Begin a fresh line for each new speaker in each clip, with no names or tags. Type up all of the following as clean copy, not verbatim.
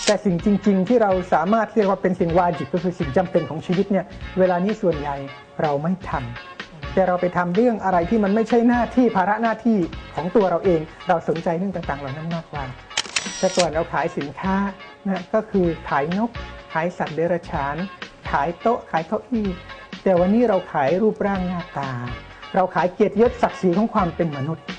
แต่สิ่งจริงๆที่เราสามารถเรียกว่าเป็นสิ่งวาญิบก็คือสิ่งจำเป็นของชีวิตเนี่ยเวลานี้ส่วนใหญ่เราไม่ทำแต่เราไปทำเรื่องอะไรที่มันไม่ใช่หน้าที่ภาระหน้าที่ของตัวเราเองเราสนใจเรื่องต่างๆเหล่านั้นมากกว่าแต่ก่อนเราขายสินค้านะก็คือขายนกขายสัตว์เดรัจฉานขายโต๊ะขายเก้าอี้แต่วันนี้เราขายรูปร่างหน้าตาเราขายเกียรติยศศักดิ์ศรีของความเป็นมนุษย์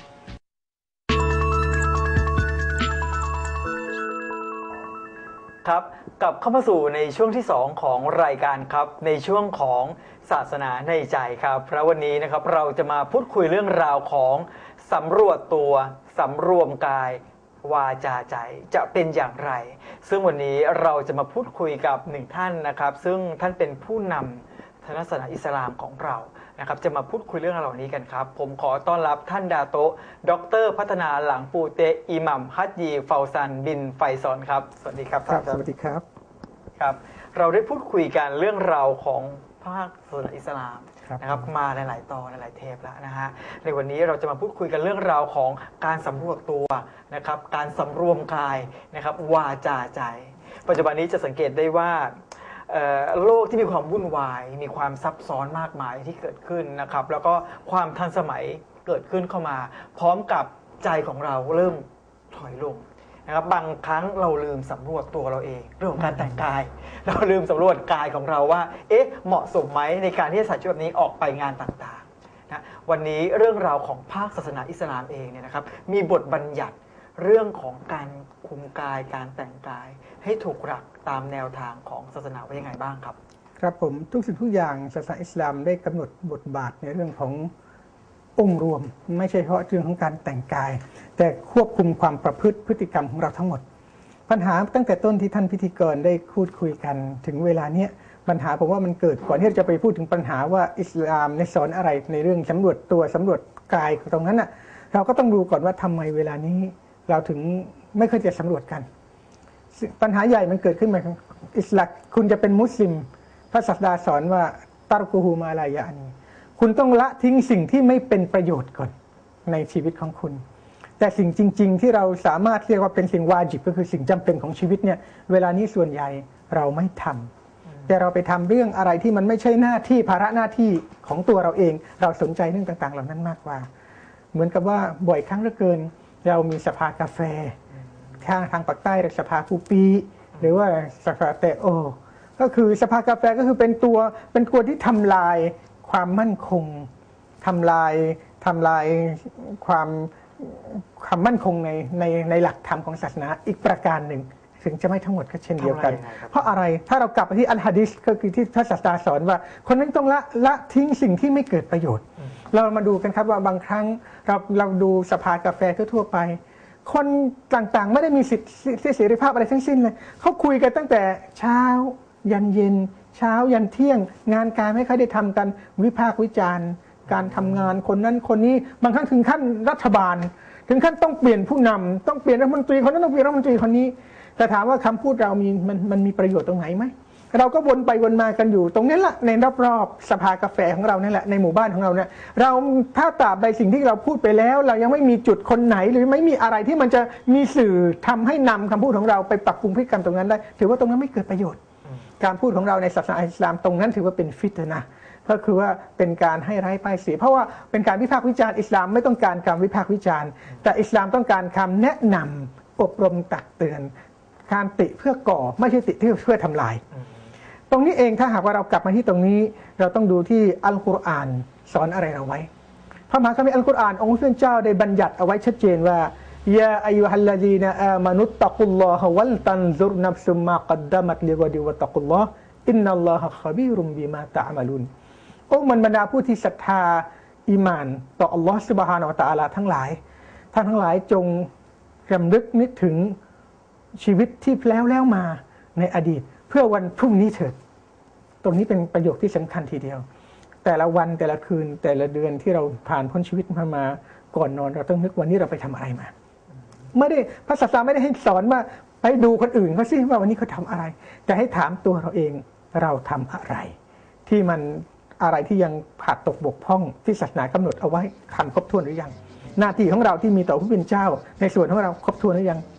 ครับกลับเข้ามาสู่ในช่วงที่2ของรายการครับในช่วงของศาสนาในใจครับเพราะวันนี้นะครับเราจะมาพูดคุยเรื่องราวของสำรวจตัวสำรวมกายวาจาใจจะเป็นอย่างไรซึ่งวันนี้เราจะมาพูดคุยกับหนึ่งท่านนะครับซึ่งท่านเป็นผู้นำศาสนาอิสลามของเรานะครับจะมาพูดคุยเรื่องเหล่านี้กันครับผมขอต้อนรับท่านดาโตดร.พัฒนาหลังปูเตอิหมัมฮัจญีเฟาซันบินไฟซอนครับสวัสดีครับท่าน
สวัสดีครับ
ครับเราได้พูดคุยกันเรื่องราวของภาคศาสนาอิสลามนะครับมาหลายๆตอนหลายๆเทปแล้วนะฮะในวันนี้เราจะมาพูดคุยกันเรื่องราวของการสำรวจตัวนะครับการสำรวมกายนะครับวาจาใจปัจจุบันนี้จะสังเกตได้ว่าโลกที่มีความวุ่นวายมีความซับซ้อนมากมายที่เกิดขึ้นนะครับแล้วก็ความทันสมัยเกิดขึ้นเข้ามาพร้อมกับใจของเราเริ่มถอยลงนะครับบางครั้งเราลืมสำรวจตัวเราเองเรื่องของการแต่งกายเราลืมสำรวจกายของเราว่าเหมาะสมไหมในการที่จะใส่ชุดแบบนี้ออกไปงานต่างๆนะวันนี้เรื่องราวของภาคศาสนาอิสลามเองเนี่ยนะครับมีบทบัญญัติเรื่องของการคุมกายการแต่งกายให้ถูกหลักตามแนวทางของศาสนาว่ายังไงบ้างครับ
ครับผมทุกสิ่งทุกอย่างศาสนาอิสลามได้กำหนดบทบาทในเรื่องขององค์รวมไม่ใช่เฉพาะเรื่องของการแต่งกายแต่ควบคุมความประพฤติพฤติกรรมของเราทั้งหมดปัญหาตั้งแต่ต้นที่ท่านพิธีกรได้พูดคุยกันถึงเวลาเนี้ยปัญหาผมว่ามันเกิดก่อนที่จะไปพูดถึงปัญหาว่าอิสลามในสอนอะไรในเรื่องสำรวจตัวสำรวจกายตรงนั้นน่ะเราก็ต้องดูก่อนว่าทำไมเวลานี้เราถึงไม่เคยจะสำรวจกันปัญหาใหญ่มันเกิดขึ้นมาอิสลามคุณจะเป็นมุสลิมพระศาสดาสอนว่าตารกูฮูมาลายะนีคุณต้องละทิ้งสิ่งที่ไม่เป็นประโยชน์ก่อนในชีวิตของคุณแต่สิ่งจริงๆที่เราสามารถเรียกว่าเป็นสิ่งวาญิบก็คือสิ่งจำเป็นของชีวิตเนี่ยเวลานี้ส่วนใหญ่เราไม่ทำแต่เราไปทำเรื่องอะไรที่มันไม่ใช่หน้าที่ภาระหน้าที่ของตัวเราเองเราสนใจเรื่องต่างๆเหล่านั้นมากกว่าเหมือนกับว่าบ่อยครั้งเหลือเกินเรามีสภากาแฟทางปากใต้เรียกสภาคูปีหรือว่าสภาเตโอก็คือสภากาแฟก็คือเป็นตัวที่ทำลายความมั่นคงทำลายความมั่นคงในหลักธรรมของศาสนาอีกประการหนึ่งถึงจะไม่ทั้งหมดก็เช่นเดียวกันเพราะอะไรถ้าเรากลับไปที่อัลฮะดิษก็คือที่พระศาสดาสอนว่าคนนั้นต้องละทิ้งสิ่งที่ไม่เกิดประโยชน์เรามาดูกันครับว่าบางครั้งเราดูสภากาแฟทั่วไปคนต่างๆไม่ได้มีสิทธิเสรีภาพอะไรทั้งสิ้นเลยเขาคุยกันตั้งแต่เช้ายันเย็นเช้ายันเที่ยงงานการไม่ค่อยได้ทำกันวิพากษ์วิจารณ์การทำงานคนนั้นคนนี้บางครั้งถึงขั้นรัฐบาลถึงขั้นต้องเปลี่ยนผู้นำต้องเปลี่ยนรัฐมนตรีคนนั้นต้องเปลี่ยนรัฐมนตรีคนนี้แต่ถามว่าคำพูดเรามันมีประโยชน์ตรงไหนไหมเราก็วนไปวนมากันอยู่ตรงนี้แหละในรอบๆสภากาแฟของเรานี่แหละในหมู่บ้านของเราเนี่ยเราถ้าตราบใดสิ่งที่เราพูดไปแล้วเรายังไม่มีจุดคนไหนหรือไม่มีอะไรที่มันจะมีสื่อทำให้นำคำพูดของเราไปปรับปรุงพฤติกรรมตรงนั้นได้ถือว่าตรงนั้นไม่เกิดประโยชน์การพูดของเราในศาสนาอิสลามตรงนั้นถือว่าเป็นฟิตนะห์ก็คือว่าเป็นการให้ร้ายป้ายสีเพราะว่าเป็นการวิพากษ์วิจารณ์อิสลามไม่ต้องการการวิพากษ์วิจารณ์แต่อิสลามต้องการคำแนะนำอบรมตักเตือนการติเพื่อก่อไม่ใช่ติเพื่อทำลายตรงนี้เองถ้าหากว่าเรากลับมาที่ตรงนี้เราต้องดูที่อัลกุรอานสอนอะไรเราไว้พระมหาคัมภีร์อัลกุรอานองค์พระเจ้าได้บัญญัติเอาไว้ชัดเจนว่ายาอายุฮัลลาดีนะอามานุตตะกุลลอฮะวัลตันซุรนับซุมมากัดดามัตลิกอดิวะตะกุลลอฮ์อินนัลลอฮะคบีรุมบิมาตะอามะลุนโอ้มันบรรดาผู้ที่ศรัทธาอีหม่านต่ออัลลอฮ์ซุบฮานะฮูวะตะอาลาทั้งหลายท่านทั้งหลายจงรำลึกนึกถึงชีวิตที่แล้วมาในอดีตเพื่อวันพรุ่งนี้เถิดตรงนี้เป็นประโยคที่สำคัญทีเดียวแต่ละวันแต่ละคืนแต่ละเดือนที่เราผ่านพ้นชีวิตมาก่อนนอนเราต้องนึกวันนี้เราไปทำอะไรมาไม่ได้พระศาสนาไม่ได้ให้สอนว่าไปดูคนอื่นเขาสิว่าวันนี้เขาทำอะไรแต่ให้ถามตัวเราเองเราทำอะไรที่มันอะไรที่ยังขาดตกบกพร่องที่ศาสนากำหนดเอาไว้ทำครบถ้วนหรือยังหน้าที่ของเราที่มีต่อผู้เป็นเจ้าในส่วนของเราครบถ้วนหรือยัง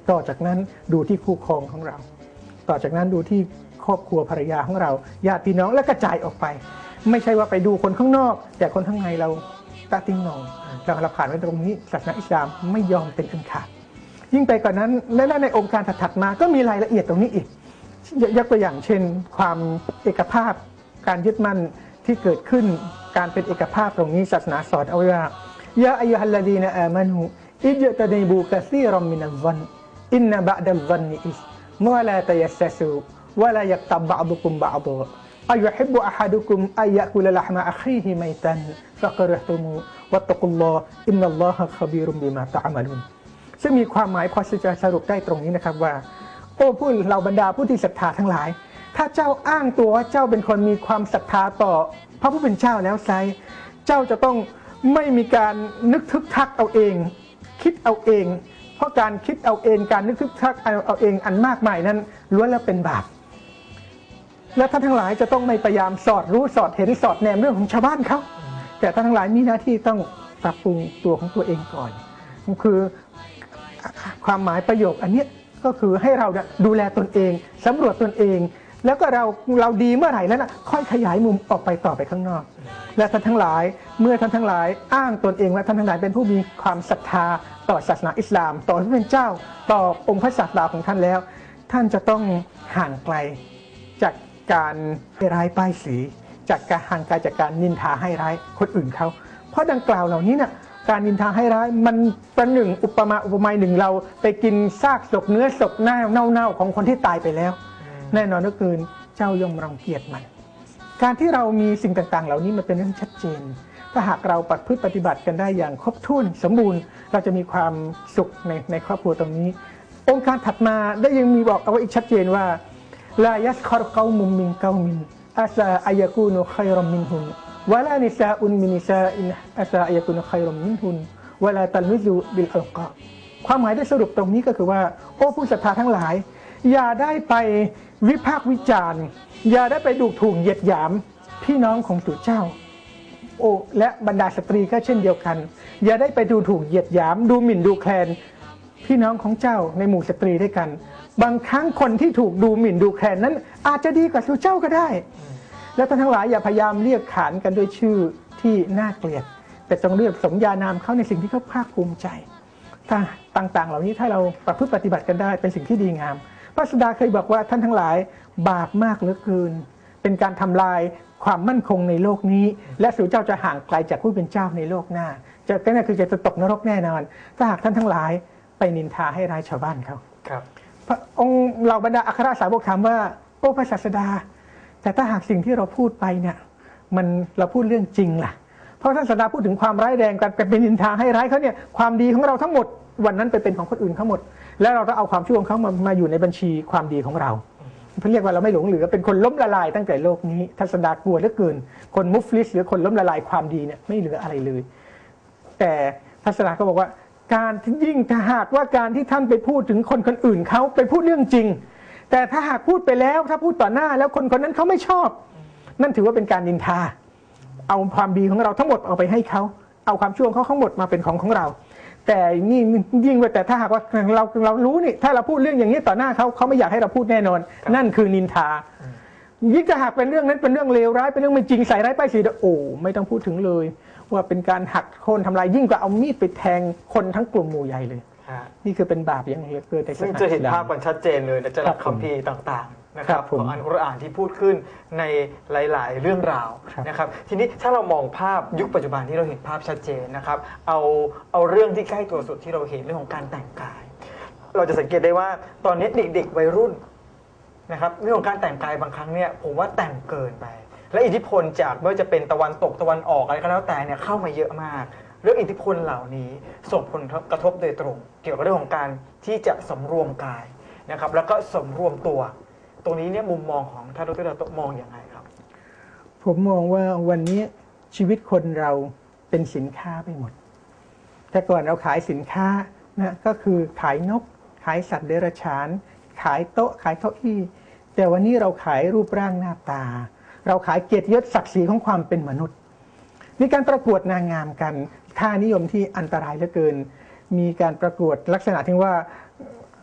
ต่อจากนั้นดูที่คู่ครองของเรา ต่อจากนั้นดูที่ครอบครัวภรรยาของเราญาติพี่น้องและกระจายออกไป ไม่ใช่ว่าไปดูคนข้างนอกแต่คนข้างในเราตาติ้งนองเราผ่านไปตรงนี้ศาสนาอิสลามไม่ยอมเป็นอันขาดยิ่งไปกว่านั้นและในองค์การถัดมาก็มีรายละเอียดตรงนี้อีกยกตัวอย่างเช่นความเอกภาพการยึดมั่นที่เกิดขึ้นการเป็นเอกภาพตรงนี้ศาสนาสอนเอาไว้ว่ายาอัยฮัลลดีนอามานูอิจตะนีบูกะซีรัมมินัซซันอินนะบะดัซซันอิสมะลาตะยัสซะซูวะลายักตับบะอดุกุมบะอฎออายุฮิบบุอะฮะดุกุมอัยยะกุลละห์มะอะคีฮิมัยตันฟะกะริฮตุมูวัตตักุลลอฮ์อินนัลลอฮะคอบีรุมบิมาตะอ์มะลุนซึ่งมีความหมายพอจะสรุปได้ตรงนี้นะครับว่าโอ้ผู้เหล่าบรรดาผู้ที่ศรัทธาทั้งหลายถ้าเจ้าอ้างตัวว่าเจ้าเป็นคนมีความศรัทธาต่อพระผู้เป็นเจ้าแล้วไซเจ้าจะต้องไม่มีการนึกทึกทักเอาเองคิดเอาเองเพราะการคิดเอาเองการนึกทึกทักเอาเองอันมากมายนั้นล้วนแล้วเป็นบาปและท่านทั้งหลายจะต้องไม่พยายามสอดรู้สอดเห็นสอดแนมเรื่องของชาวบ้านเขาแต่ท่านทั้งหลายมีหน้าที่ต้องปรับปรุงตัวของตัวเองก่อนคือความหมายประโยคอันนี้ก็คือให้เราดูแลตนเองสำรวจตนเองแล้วก็เราดีเมื่อไหร่แล้วค่อยขยายมุมออกไปต่อไปข้างนอกและท่านทั้งหลายเมื่อท่านทั้งหลายอ้างตนเองว่าท่านทั้งหลายเป็นผู้มีความศรัทธาต่อศาสนาอิสลามต่อพระผู้เป็นเจ้าต่อองค์พระศาสดาของท่านแล้วท่านจะต้องห่างไกลจากการให้ร้ายป้ายสีจากการห่างไกลจากการนินทาให้ร้ายคนอื่นเขาเพราะดังกล่าวเหล่านี้น่ะการนินทาให้ร้ายมันประหนึ่งอุปมาหนึ่งเราไปกินซากศพเนื้อศพเน่าของคนที่ตายไปแล้วแน่นอนก็คือเจ้าย่อมรังเกียจมันการที่เรามีสิ่งต่างๆเหล่านี้มันเป็นเรื่องชัดเจนถ้าหากเราปฏิบัติกันได้อย่างครบถ้วนสมบูรณ์เราจะมีความสุขในครอบครัวตรงนี้องค์การถัดมาได้ยังมีบอกเอาไว้อีกชัดเจนว่าลายัสคอรกอมุมมินกอมินอาซาอายะกูนุขัยรอมมินฮุนวะลานิซาอุนมินิซาอินอาซาอายะกูนุขัยรอมมินฮุนวะลาตัลมิซูบิลอัลกอความหมายได้สรุปตรงนี้ก็คือว่าโอ้ผู้ศรัทธาทั้งหลายอย่าได้ไปวิพากษ์วิจารณ์อย่าได้ไปดูถูกเหยียดหยามพี่น้องของตัวเจ้าโอ้และบรรดาสตรีก็เช่นเดียวกันอย่าได้ไปดูถูกเหยียดหยามดูหมิ่นดูแคลนพี่น้องของเจ้าในหมู่สตรีด้วยกันบางครั้งคนที่ถูกดูหมิ่นดูแคลนนั้นอาจจะดีกว่าตัวเจ้าก็ได้และท่านทั้งหลายอย่าพยายามเรียกขานกันด้วยชื่อที่น่าเกลียดแต่จงเรียกสมญานามเขาในสิ่งที่เขาภาคภูมิใจต่างๆเหล่านี้ถ้าเราประพฤติปฏิบัติกันได้เป็นสิ่งที่ดีงามพระศาสดาเคยบอกว่าท่านทั้งหลายบาปมากเหลือเกินเป็นการทำลายความมั่นคงในโลกนี้และสู่เจ้าจะห่างไกลจากผู้เป็นเจ้าในโลกหน้าก็นั่นคือจะตกนรกแน่นอนถ้าหากท่านทั้งหลายไปนินทาให้ร้ายชาวบ้านเขาครับพระองค์เหล่าบรรดาอัครสาวกถามว่าโอ้พระศาสดาแต่ถ้าหากสิ่งที่เราพูดไปเนี่ยเราพูดเรื่องจริงล่ะเพราะท่านศาสดาพูดถึงความร้ายแรงการเป็นนินทาให้ร้ายเขาเนี่ยความดีของเราทั้งหมดวันนั้นไปเป็นของคนอื่นทั้งหมดแล้วเราต้องเอาความชั่วของเขามาอยู่ในบัญชีความดีของเราเรียกว่าเราไม่หลงเหลือเป็นคนล้มละลายตั้งแต่โลกนี้ท่านศาสดากลัวเหลือเกินคนมุฟลิสหรือคนล้มละลายความดีเนี่ยไม่เหลืออะไรเลยแต่ท่านศาสดาก็บอกว่าการยิ่งถ้าหากว่าการที่ท่านไปพูดถึงคนอื่นเขาไปพูดเรื่องจริงแต่ถ้าหากพูดไปแล้วถ้าพูดต่อหน้าแล้วคนนั้นเขาไม่ชอบนั่นถือว่าเป็นการนินทาเอาความดีของเราทั้งหมดเอาไปให้เขาเอาความชั่วเขาทั้งหมดมาเป็นของเราแต่นี่ยิ่งกว่าแต่ถ้าหากว่าเรารู้นี่ถ้าเราพูดเรื่องอย่างนี้ต่อหน้าเขาไม่อยากให้เราพูดแน่นอนนั่นคือนินทายิ่งถ้าหากเป็นเรื่องนั้นเป็นเรื่องเลวร้ายเป็นเรื่องไม่จริงใส่ร้ายป้ายสีโอ้ไม่ต้องพูดถึงเลยว่าเป็นการหักโค่นทำลายยิ่งกว่าเอามีดไปแทงคนทั้งกลุ่มหมู่ใหญ่เลยนี่คือเป็นบาปอย่างเกิดในศาสนา
ซึ่งจะเห็นภาพกันชัดเจนเลยในจาคัมภีร์ต่างๆนะครับของอัลกุรอานที่พูดขึ้นในหลายๆเรื่องราวนะครับทีนี้ถ้าเรามองภาพยุคปัจจุบันที่เราเห็นภาพชัดเจนนะครับเอาเรื่องที่ใกล้ตัวสุดที่เราเห็นเรื่องของการแต่งกายเราจะสังเกตได้ว่าตอนนี้เด็กๆวัยรุ่นนะครับเรื่องของการแต่งกายบางครั้งเนี่ยผมว่าแต่งเกินไปและอิทธิพลจากไม่ว่าจะเป็นตะวันตกตะวันออกอะไรก็แล้วแต่เนี่ยเข้ามาเยอะมากเรื่องอิทธิพลเหล่านี้ส่งผลกระทบโดยตรงเกี่ยวกับเรื่องของการที่จะสำรวมกายนะครับแล้วก็สำรวมตัวตรงนี้เนี่ยมุมมองของท่านดร.ดาโตะมองอย่างไรครับ
ผมมองว่าวันนี้ชีวิตคนเราเป็นสินค้าไปหมดแต่ก่อนเราขายสินค้านะก็คือขายนกขายสัตว์เดรัจฉานขายโต๊ะขายเก้าอี้แต่วันนี้เราขายรูปร่างหน้าตาเราขายเกียรติยศศักดิ์ศรีของความเป็นมนุษย์มีการประกวดนางงามกันค่านิยมที่อันตรายเหลือเกินมีการประกวดลักษณะที่ว่า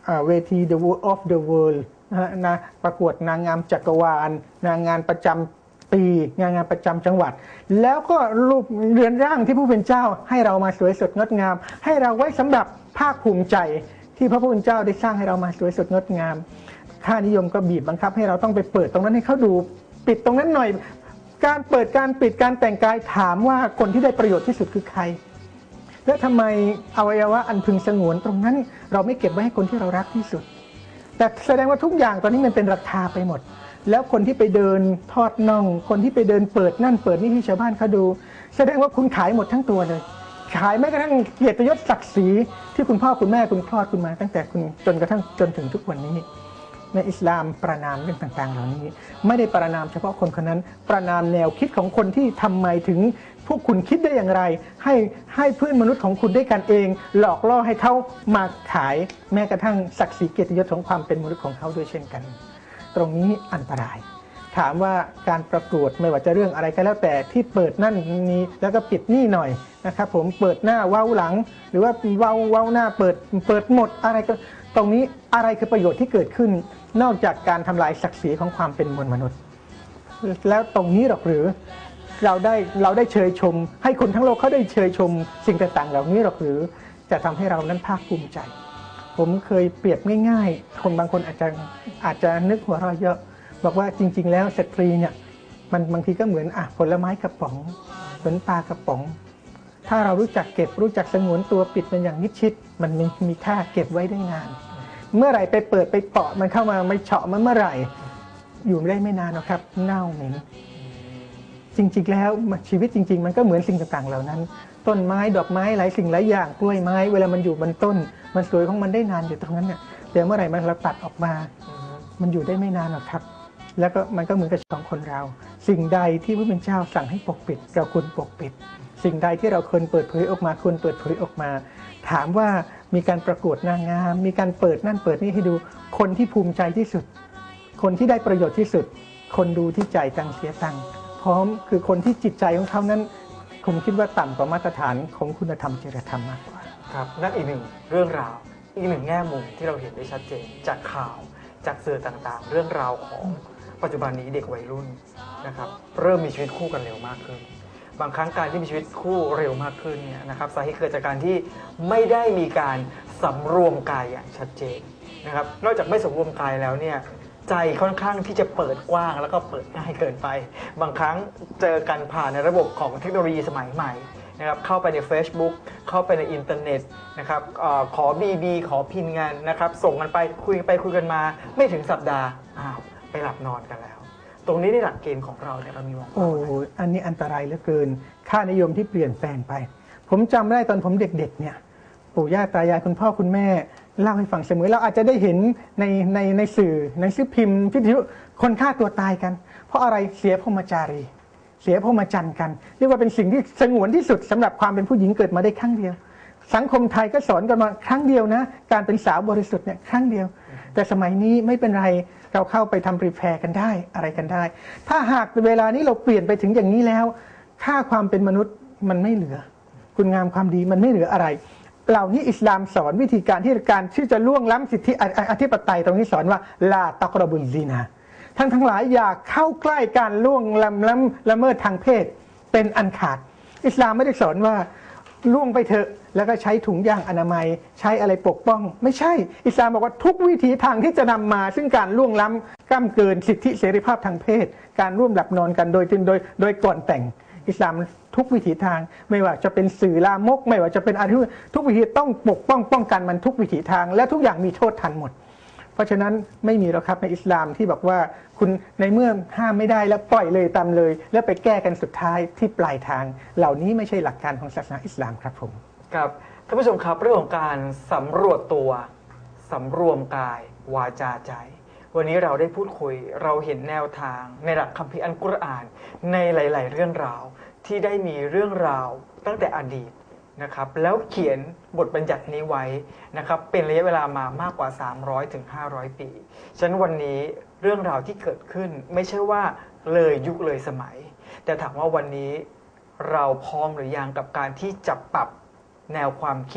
เวที The World of the World นะประกวดนางงามจักรวาลนางงามประจำปีงานประจำจังหวัดแล้วก็รูปเรือนร่างที่ผู้เป็นเจ้าให้เรามาสวยสดงดงามให้เราไว้สำหรับภาคภูมิใจที่พระผู้เป็นเจ้าได้สร้างให้เรามาสวยสดงดงามค่านิยมก็บีบบังคับให้เราต้องไปเปิดตรงนั้นให้เขาดูปิดตรงนั้นหน่อยการเปิดการปิดการแต่งกายถามว่าคนที่ได้ประโยชน์ที่สุดคือใครและทำไมอวัยวะอันพึงสงวนตรงนั้นเราไม่เก็บไว้ให้คนที่เรารักที่สุดแต่แสดงว่าทุกอย่างตอนนี้มันเป็นราคาไปหมดแล้วคนที่ไปเดินทอดน่องคนที่ไปเดินเปิดนั่นเปิดนี่ที่ชาวบ้านเขาดูแสดงว่าคุณขายหมดทั้งตัวเลยขายแม้กระทั่งเกียรติยศศักดิ์ศรีที่คุณพ่อคุณแม่คุณคลอดคุณมาตั้งแต่คุณจนกระทั่งจนถึงทุกวันนี้ในอิสลามประนามเรื่องต่างๆเหล่านี้ไม่ได้ประนามเฉพาะคนคนนั้นประนามแนวคิดของคนที่ทำไมถึงพวกคุณคิดได้อย่างไรให้เพื่อนมนุษย์ของคุณด้วยกันเองหลอกล่อให้เขามาขายแม้กระทั่งศักดิ์ศรีเกียรติยศของความเป็นมนุษย์ของเขาด้วยเช่นกันตรงนี้อันตรายถามว่าการประกวดไม่ว่าจะเรื่องอะไรก็แล้วแต่ที่เปิดนั่นนี้แล้วก็ปิดนี่หน่อยนะครับผมเปิดหน้าเว้าหลังหรือว่าเว้าหน้าเปิดหมดอะไรก็ตรงนี้อะไรคือประโยชน์ที่เกิดขึ้นนอกจากการทำลายศักดิ์ศรีของความเป็นมวลมนุษย์แล้วตรงนี้หรอกหรือเราได้เชยชมให้คนทั้งโลกเขาได้เชยชมสิ่งต่างๆเหล่านี้หรอกหรือจะทำให้เรานั้นภาคภูมิใจผมเคยเปรียบง่ายๆคนบางคนอาจจะนึกหัวเราะเยอะบอกว่าจริงๆแล้วสตรีเนี่ยมันบางทีก็เหมือนผลไม้กระป๋องเหมือนปลากระป๋องถ้าเรารู้จักเก็บรู้จักสงวนตัวปิดมันอย่างมิดชิดมันมีค่าเก็บไว้ได้นานเมื่อไหร่ไปเปิดไปเปาะมันเข้ามาไม่เฉาะมันเมื่อไหร่อยู่ไม่ได้ไม่นานหรอกครับเน่าเหม็นจริงๆแล้วชีวิตจริงๆมันก็เหมือนสิ่งต่างๆเหล่านั้นต้นไม้ดอกไม้หลายสิ่งหลายอย่างกล้วยไม้เวลามันอยู่บนต้นมันสวยของมันได้นานอยู่ตรงนั้นเนี่ยแต่เมื่อไหร่มันเราตัดออกมามันอยู่ได้ไม่นานหรอกครับแล้วก็มันก็เหมือนกับสองคนเราสิ่งใดที่พระเป็นเจ้าสั่งให้ปกปิดเราควรปกปิดสิ่งใดที่เราควรเปิดเผยออกมาควรเปิดเผยออกมาถามว่ามีการประกวดนางงามมีการเปิดนั่นเปิดนี่ให้ดูคนที่ภูมิใจที่สุดคนที่ได้ประโยชน์ที่สุดคนดูที่จ่ายตังค์เสียตังค์พร้อมคือคนที่จิตใจของเขานั้นผมคิดว่าต่ำกว่ามาตรฐานของคุณธรรมจริยธรรมมากกว่า
ครับนั่นอีกหนึ่งเรื่องราวอีกหนึ่งแง่มุมที่เราเห็นได้ชัดเจนจากข่าวจากสื่อต่างๆเรื่องราวของปัจจุบันนี้เด็กวัยรุ่นนะครับเริ่มมีชีวิตคู่กันเร็วมากขึ้นบางครั้งการที่มีชีวิตคู่เร็วมากขึ้นเนี่ยนะครับสาเหตุเกิดจากการที่ไม่ได้มีการสำรวมกายอย่างชัดเจนนะครับนอกจากไม่สำรวมกายแล้วเนี่ยใจค่อนข้างที่จะเปิดกว้างแล้วก็เปิดง่ายเกินไปบางครั้งเจอกันผ่านในระบบของเทคโนโลยีสมัยใหม่นะครับเข้าไปใน Facebook เข้าไปในอินเทอร์เน็ตนะครับขอ BB ขอพินงานนะครับส่งกันไปคุยกันมาไม่ถึงสัปดาห์ไปหลับนอนกันแล้วตรงนี้ในหลักเกณฑ์ของเราเนี่ยเรามีมอง
อันนี้อันตรายเหลือเกินค่านิยมที่เปลี่ยนแปลงไปผมจำได้ตอนผมเด็กๆเนี่ยปู่ย่าตายายคุณพ่อคุณแม่เล่าให้ฟังเสมอเราอาจจะได้เห็นในสื่อในสื่อพิมพ์วิทยุคนฆ่าตัวตายกันเพราะอะไรเสียพรหมจารีเสียพรหมจรรย์กันเรียกว่าเป็นสิ่งที่สงวนที่สุดสำหรับความเป็นผู้หญิงเกิดมาได้ครั้งเดียวสังคมไทยก็สอนกันมาครั้งเดียวนะการเป็นสาวบริสุทธิ์เนี่ยครั้งเดียวแต่สมัยนี้ไม่เป็นไรเราเข้าไปทำรีแพร์กันได้อะไรกันได้ถ้าหากเวลานี้เราเปลี่ยนไปถึงอย่างนี้แล้วค่าความเป็นมนุษย์มันไม่เหลือคุณงามความดีมันไม่เหลืออะไรเหล่านี้อิสลามสอนวิธีการที่จะล่วงล้ำสิทธิอธิปไตยตรงนี้สอนว่าลาตักรบุลซีนาทั้งหลายอย่าเข้าใกล้การล่วงละเมิดทางเพศเป็นอันขาดอิสลามไม่ได้สอนว่าล่วงไปเถอะแล้วก็ใช้ถุงยางอนามัยใช้อะไรปกป้องไม่ใช่อิสลามบอกว่าทุกวิถีทางที่จะนำมาซึ่งการล่วงล้ำก้ำเกินสิทธิเสรีภาพทางเพศการร่วมหลับนอนกันโดยก่อนแต่งอิสลามทุกวิถีทางไม่ว่าจะเป็นสื่อลามกไม่ว่าจะเป็นอะไรทุกวิธีต้องปกป้องกันมันทุกวิถีทางและทุกอย่างมีโทษทันหมดเพราะฉะนั้นไม่มีหรอกครับในอิสลามที่บอกว่าคุณในเมื่อห้ามไม่ได้แล้วปล่อยเลยตามเลยแล้วไปแก้กันสุดท้ายที่ปลายทางเหล่านี้ไม่ใช่หลักการของศาสนาอิสลามครับผม
ครับท่านผู้ชมครับเรื่องของการสำรวจตัวสำรวมกายวาจาใจวันนี้เราได้พูดคุยเราเห็นแนวทางในหลักคัมภีร์อัลกุรอานในหลายๆเรื่องราวที่ได้มีเรื่องราวตั้งแต่อดีตนะครับแล้วเขียนบทบัญญัตินี้ไว้นะครับเป็นระยะเวลามามากกว่า300ถึง500ปีฉะนั้นวันนี้เรื่องราวที่เกิดขึ้นไม่ใช่ว่าเลยยุคเลยสมัยแต่ถามว่าวันนี้เราพร้อมหรือยังกับการที่จะปรับแนวความคิด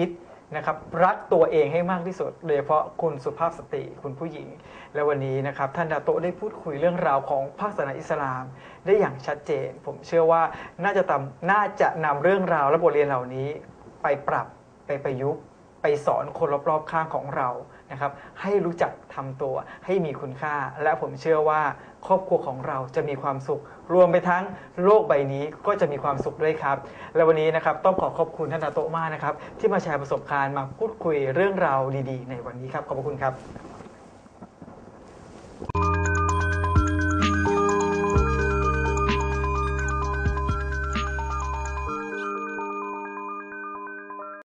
นะครับรักตัวเองให้มากที่สุดโดยเฉพาะคุณสุภาพสตรีคุณผู้หญิงและวันนี้นะครับท่านดาโตะได้พูดคุยเรื่องราวของภาคศาสนาอิสลามได้อย่างชัดเจนผมเชื่อว่าน่าจะนำเรื่องราวและบทเรียนเหล่านี้ไปปรับไปประยุกต์ไปสอนคนรอบๆข้างของเรานะครับให้รู้จักทำตัวให้มีคุณค่าและผมเชื่อว่าครอบครัวของเราจะมีความสุขรวมไปทั้งโลกใบนี้ก็จะมีความสุขด้วยครับและวันนี้นะครับต้องขอบคุณท่านดาโตะมากนะครับที่มาแชร์ประสบการณ์มาพูดคุยเรื่องราวดีๆในวันนี้ครับขอบคุณครับ